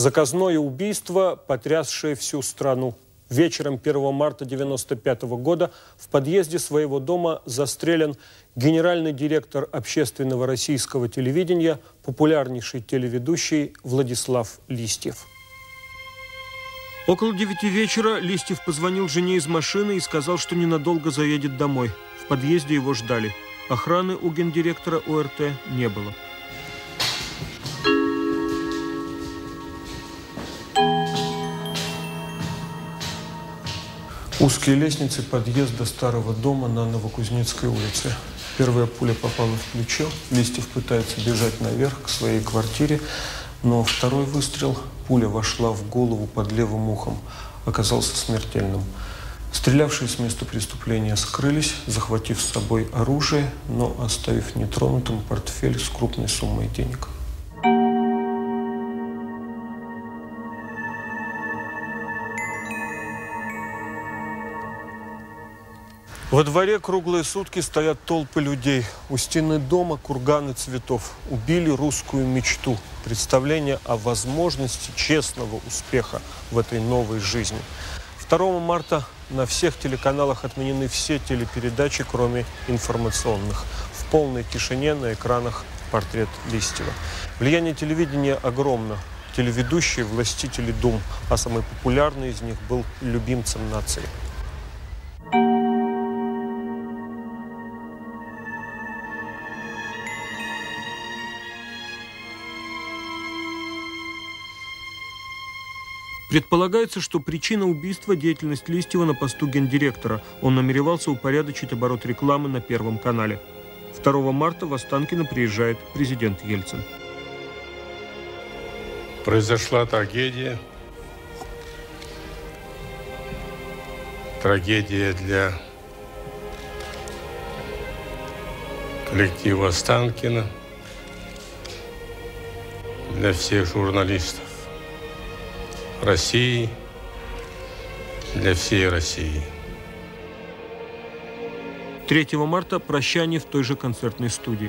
Заказное убийство, потрясшее всю страну. Вечером 1 марта 1995 года в подъезде своего дома застрелен генеральный директор общественного российского телевидения, популярнейший телеведущий Владислав Листьев. Около 9 вечера Листьев позвонил жене из машины и сказал, что ненадолго заедет домой. В подъезде его ждали. Охраны у гендиректора ОРТ не было. Узкие лестницы подъезда старого дома на Новокузнецкой улице. Первая пуля попала в плечо. Листьев пытается бежать наверх к своей квартире, но второй выстрел, пуля вошла в голову под левым ухом, оказался смертельным. Стрелявшие с места преступления скрылись, захватив с собой оружие, но оставив нетронутым портфель с крупной суммой денег. Во дворе круглые сутки стоят толпы людей. У стены дома курганы цветов. Убили русскую мечту. Представление о возможности честного успеха в этой новой жизни. 2 марта на всех телеканалах отменены все телепередачи, кроме информационных. В полной тишине на экранах портрет Листьева. Влияние телевидения огромно. Телеведущие, властители дум, а самый популярный из них был любимцем нации. Предполагается, что причина убийства – деятельность Листьева на посту гендиректора. Он намеревался упорядочить оборот рекламы на Первом канале. 2 марта в Останкино приезжает президент Ельцин. Произошла трагедия. Трагедия для коллектива Останкино, для всех журналистов России, для всей России. 3 марта прощание в той же концертной студии.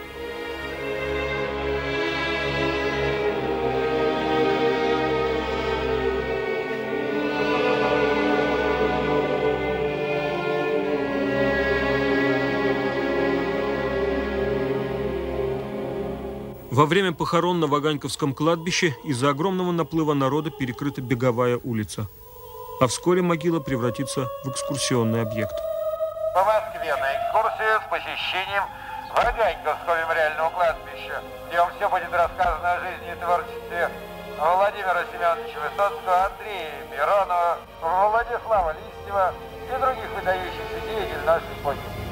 Во время похорон на Ваганьковском кладбище из-за огромного наплыва народа перекрыта Беговая улица. А вскоре могила превратится в экскурсионный объект. По Москве на экскурсию с посещением Ваганьковского мемориального кладбища, где вам все будет рассказано о жизни и творчестве Владимира Семеновича Высоцкого, Андрея Миронова, Владислава Листьева и других выдающихся деятелей нашей эпохи.